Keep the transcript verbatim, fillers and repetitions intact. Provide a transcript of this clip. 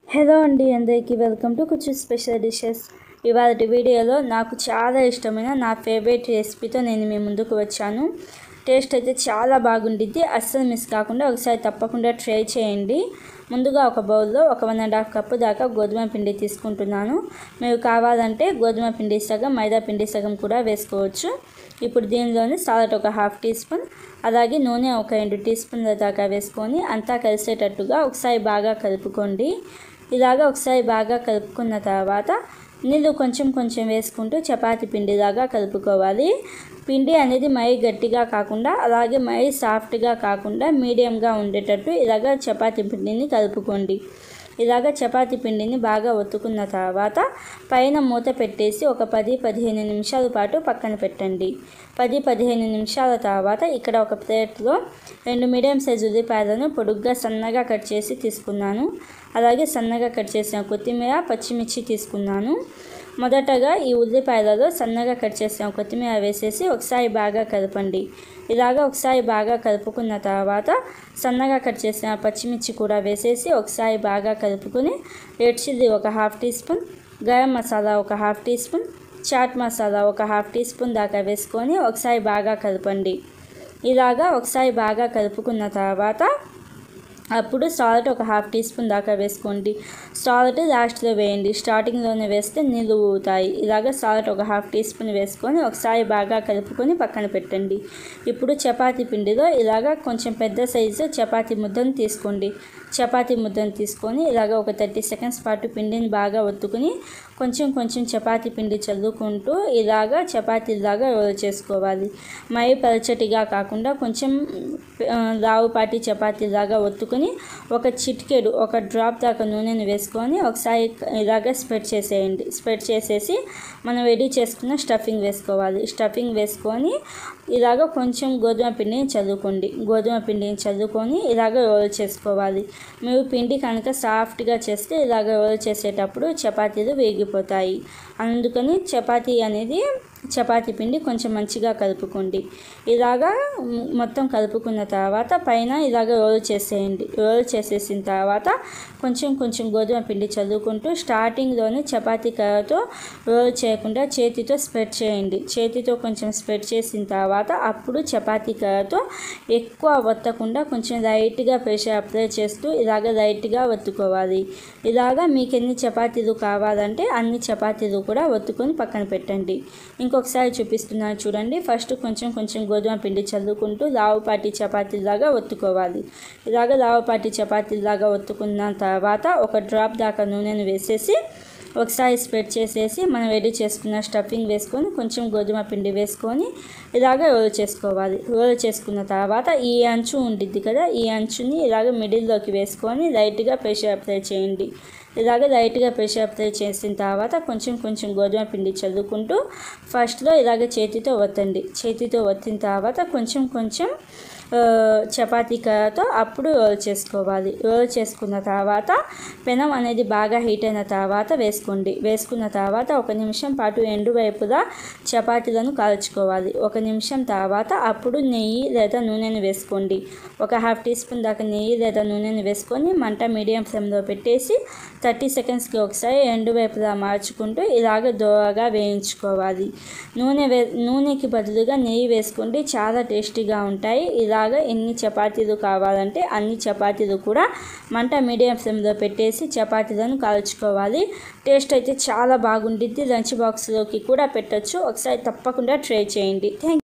Hello అండి, అందరికీ welcome to Kuchchu special dishes. ఇవాళ వీడియోలో నాకు చాలా ఇష్టమైన నా ఫేవరెట్ రెసిపీతో నేను మీ ముందుకు వచ్చాను. టేస్ట్ అయితే చాలా బాగుండిద్ది, అస్సలు మిస్ కాకుండా ఒకసారి తప్పకుండా ట్రై చేయండి. ముందుగా ఒక బౌల్లో ఒక వన్ అండ్ హాఫ్ కప్పు దాకా గోధుమ పిండి తీసుకుంటున్నాను. మీరు కావాలంటే గోధుమ పిండి సగం, మైదా పిండి సగం కూడా వేసుకోవచ్చు. ఇప్పుడు దీనిలోని సాల్ట్ ఒక హాఫ్ టీ స్పూన్, అలాగే నూనె ఒక రెండు టీ స్పూన్ల దాకా వేసుకొని అంతా కలిసేటట్టుగా ఒకసారి బాగా కలుపుకోండి. ఇలాగా ఒకసారి బాగా కలుపుకున్న తర్వాత నీళ్ళు కొంచెం కొంచెం వేసుకుంటూ చపాతీ పిండిలాగా కలుపుకోవాలి. పిండి అనేది మరీ గట్టిగా కాకుండా అలాగే మరీ సాఫ్ట్గా కాకుండా మీడియంగా ఉండేటట్టు ఇలాగ చపాతీ పిండిని కలుపుకోండి. ఇలాగ చపాతీ పిండిని బాగా ఒత్తుకున్న తర్వాత పైన మూత పెట్టేసి ఒక పది పదిహేను నిమిషాల పాటు పక్కన పెట్టండి. పది పదిహేను నిమిషాల తర్వాత ఇక్కడ ఒక ప్లేట్లో రెండు మీడియం సైజు ఉల్లిపాయలను పొడుగ్గా సన్నగా కట్ చేసి తీసుకున్నాను. అలాగే సన్నగా కట్ చేసిన కొత్తిమీర, పచ్చిమిర్చి తీసుకున్నాను. మొదటగా ఈ ఉల్లిపాయలలో సన్నగా కట్ చేసిన కొత్తిమీర వేసేసి ఒకసారి బాగా కలపండి. ఇలాగ ఒకసారి బాగా కలుపుకున్న తర్వాత సన్నగా కట్ చేసిన పచ్చిమిర్చి కూడా వేసేసి ఒకసారి బాగా కలుపుకొని రెడ్ చిల్లీ ఒక half teaspoon, garam masala ఒక half teaspoon, chaat masala ఒక హాఫ్ టీ స్పూన్ దాకా వేసుకొని ఒకసారి బాగా కలపండి. ఇలాగా ఒకసారి బాగా కలుపుకున్న తర్వాత అప్పుడు సాల్ట్ ఒక హాఫ్ టీ స్పూన్ దాకా వేసుకోండి. సాల్ట్ లాస్ట్లో వేయండి, స్టార్టింగ్లోనే వేస్తే నీళ్ళు ఊగుతాయి. ఇలాగ సాల్ట్ ఒక హాఫ్ టీ స్పూన్ వేసుకొని ఒకసారి బాగా కలుపుకొని పక్కన పెట్టండి. ఇప్పుడు చపాతీ పిండిలో ఇలాగ కొంచెం పెద్ద సైజు చపాతీ ముద్దను తీసుకోండి. చపాతీ ముద్దను తీసుకొని ఇలాగ ఒక థర్టీ సెకండ్స్ పాటు పిండిని బాగా ఒత్తుకుని కొంచెం కొంచెం చపాతీ పిండి చల్లుకుంటూ ఇలాగ చపాతీలాగా రోల్ చేసుకోవాలి. మరీ పలచటిగా కాకుండా కొంచెం లావుపాటి చపాతీలాగా ఒత్తుకుని ఒక చిటికెడు ఒక డ్రాప్ దాకా నూనెను వేసుకొని ఒకసారి ఇలాగ స్ప్రెడ్ చేసేయండి. స్ప్రెడ్ చేసేసి మనం రెడీ చేసుకున్న స్టఫింగ్ వేసుకోవాలి. స్టఫింగ్ వేసుకొని ఇలాగ కొంచెం గోధుమ పిండిని చల్లుకోండి. గోధుమ పిండిని చల్లుకొని ఇలాగ రోల్ చేసుకోవాలి. మీరు పిండి కనుక సాఫ్ట్గా చేస్తే ఇలాగ రోల్ చేసేటప్పుడు చపాతీలు వేగిపోతాయి. అందుకని చపాతీ అనేది చపాతీ పిండి కొంచెం మంచిగా కలుపుకోండి. ఇలాగా మొత్తం కలుపుకున్న తర్వాత పైన ఇలాగ రోల్ చేసేయండి. రోల్ చేసేసిన తర్వాత కొంచెం కొంచెం గోధుమ పిండి చల్లుకుంటూ స్టార్టింగ్లోనే చపాతీ కర్రతో రోల్ చేయకుండా చేతితో స్ప్రెడ్ చేయండి. చేతితో కొంచెం స్ప్రెడ్ చేసిన తర్వాత అప్పుడు చపాతీ కర్రతో ఎక్కువ ఒత్తకుండా కొంచెం లైట్గా ప్రెషర్ అప్లై చేస్తూ ఇలాగ లైట్గా ఒత్తుకోవాలి. ఇలాగా మీకు ఎన్ని చపాతీలు కావాలంటే అన్ని చపాతీలు కూడా ఒత్తుకొని పక్కన పెట్టండి. ఇంకొకసారి చూపిస్తున్నాను చూడండి. ఫస్ట్ కొంచెం కొంచెం గోధుమ పిండి చల్లుకుంటూ లావుపాటి చపాతీలాగా ఒత్తుకోవాలి. ఇలాగ లావుపాటి చపాతీలాగా ఒత్తుకున్న తర్వాత ఒక డ్రాప్ దాకా నూనెను వేసేసి ఒకసారి స్ప్రెడ్ చేసేసి మనం రెడీ చేసుకున్న స్టఫింగ్ వేసుకొని కొంచెం గోధుమ పిండి వేసుకొని ఇలాగ రోల్ చేసుకోవాలి. రోల్ చేసుకున్న తర్వాత ఈ అంచు ఉండిద్ది కదా, ఈ అంచుని ఇలాగ మిడిల్లోకి వేసుకొని లైట్గా ప్రెషర్ అప్లై చేయండి. ఇలాగ లైట్గా ప్రెషర్ అప్లై చేసిన తర్వాత కొంచెం కొంచెం గోధుమ పిండి చల్లుకుంటూ ఫస్ట్లో ఇలాగ చేతితో ఒత్తండి. చేతితో ఒత్తిన తర్వాత కొంచెం కొంచెం చపాతీ కర్రతో అప్పుడు రోల్ చేసుకోవాలి. రోల్ చేసుకున్న తర్వాత పెనం అనేది బాగా హీట్ అయిన తర్వాత వేసుకోండి. వేసుకున్న తర్వాత ఒక నిమిషం పాటు ఎండు వైపులా చపాతీలను కాల్చుకోవాలి. ఒక నిమిషం తర్వాత అప్పుడు నెయ్యి లేదా నూనెను వేసుకోండి. ఒక హాఫ్ టీ స్పూన్ దాకా నెయ్యి లేదా నూనెను వేసుకొని మంట మీడియం ఫ్లేమ్లో పెట్టేసి థర్టీ సెకండ్స్కి ఒకసారి ఎండు వైపులా మార్చుకుంటూ ఇలాగ దోరగా వేయించుకోవాలి. నూనె వే నూనెకి బదులుగా నెయ్యి వేసుకోండి, చాలా టేస్టీగా ఉంటాయి. ఇలాగ ఎన్ని చపాతీలు కావాలంటే అన్ని చపాతీలు కూడా మంట మీడియం ఫ్లేమ్లో పెట్టేసి చపాతీలను కాల్చుకోవాలి. టేస్ట్ అయితే చాలా బాగుండిద్ది. లంచ్ బాక్స్లోకి కూడా పెట్టచ్చు. ఒకసారి తప్పకుండా ట్రై చేయండి. థ్యాంక్